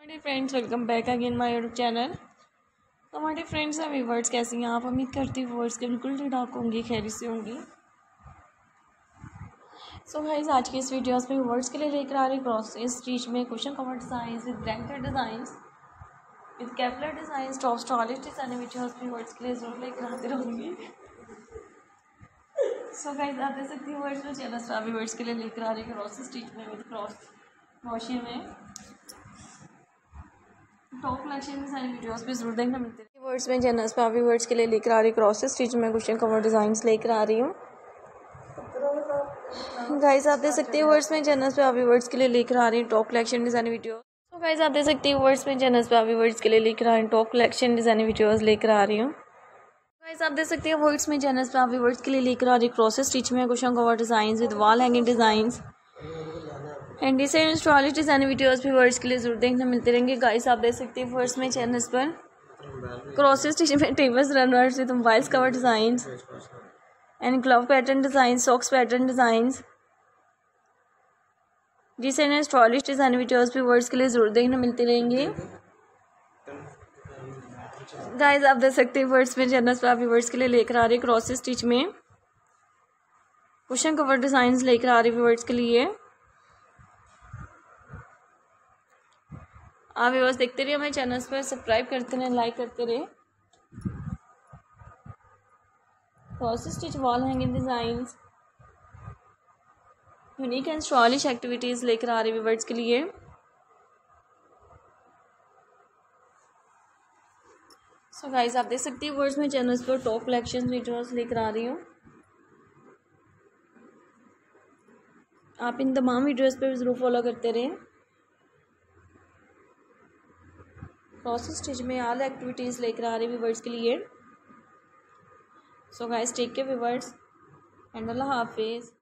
मेरे friends, welcome back again my YouTube channel. तो हमारे फ्रेंड्स हैं व्यूवर्स, कैसी हैं आप? उम्मीद करती हूँ व्यूवर्स के बिल्कुल ठीक ठाक होंगी, खैरियत से होंगी। सो गाइस, आज की इस वीडियोस में व्यूवर्स के लिए लेकर आ रही क्रॉस स्टिच में question cover design with blanket design with कैपलर design top stylish design videos viewers के लिए जरूर लेकर आती रहूँगी। सो गाइस, आप देख सकती हैं व्यूवर्स, जो चैनल पर व्यूवर्स के लिए लेकर आ रही क्रॉस स्टिच में विद क्रॉस क्रोशे में टॉप कलेक्शन डिज़ाइन वीडियोस पे जरूर देखना मिलते हैं। वर्ड्स में जर्नल्स पे अभी वर्ड्स के लिए लेकर आ रही क्रॉस स्टिच में क्वेश्चन कवर डिज़ाइंस लेकर आ रही हूँ। गाइस, आप देख सकते हैं वर्ड्स में जर्नल्स पे अभी वर्ड्स के लिए लेकर आ रही हूँ टॉप कलेक्शन डिज़ाइन वीडियो। तो गाइस, आप देख सकते हैं वर्ड्स में जर्नल्स पे अभी वर्ड्स के लिए लेकर आ रही हूँ टॉप कलेक्शन डिज़ाइन वीडियोस लेकर आ रही हूँ। गाइस, आप देख सकते हैं वर्ड्स में जर्नल्स पे अभी वर्ड्स के लिए लेकर आ रही क्रॉस स्टिच में question cover designs with wall hanging designs and design stylish design videos भी वर्ड्स के लिए जरूर देखने मिलते रहेंगे। गाइस, आप देख सकते हैं वर्ड्स में चैनल्स पर क्रॉस स्टिच में tables runners with mobiles cover designs and glove pattern design, socks pattern designs, design stylish design videos भी वर्ड्स के लिए जरूर देखने मिलते रहेंगे। गाइस, आप देख सकते हैं वर्ड्स में चैनल्स पर व्यूवर्स के लिए लेकर आ रही क्रॉस स्टिच में क्वेश्चन कवर डिज़ाइंस लेकर आ रही व्यूवर्स के लिए। आप व्यूअर्स देखते रहिए हमारे चैनल्स पर, सब्सक्राइब करते रहे, लाइक करते रहे। Cross stitch wall hanging designs, unique and stylish activities लेकर आ रही व्यूअर्स के लिए। सो गाइस, आप देख सकते हैं व्यूअर्स में चैनल्स पर टॉप कलेक्शन वीडियोस लेकर आ रही हूँ। आप इन तमाम वीडियोस पर जरूर फॉलो करते रहें। क्रॉस स्टिच में ऑल एक्टिविटीज़ लेकर आ रही व्यूवर्स के लिए। So guys, take care viewers and अल्लाह हाफिज़।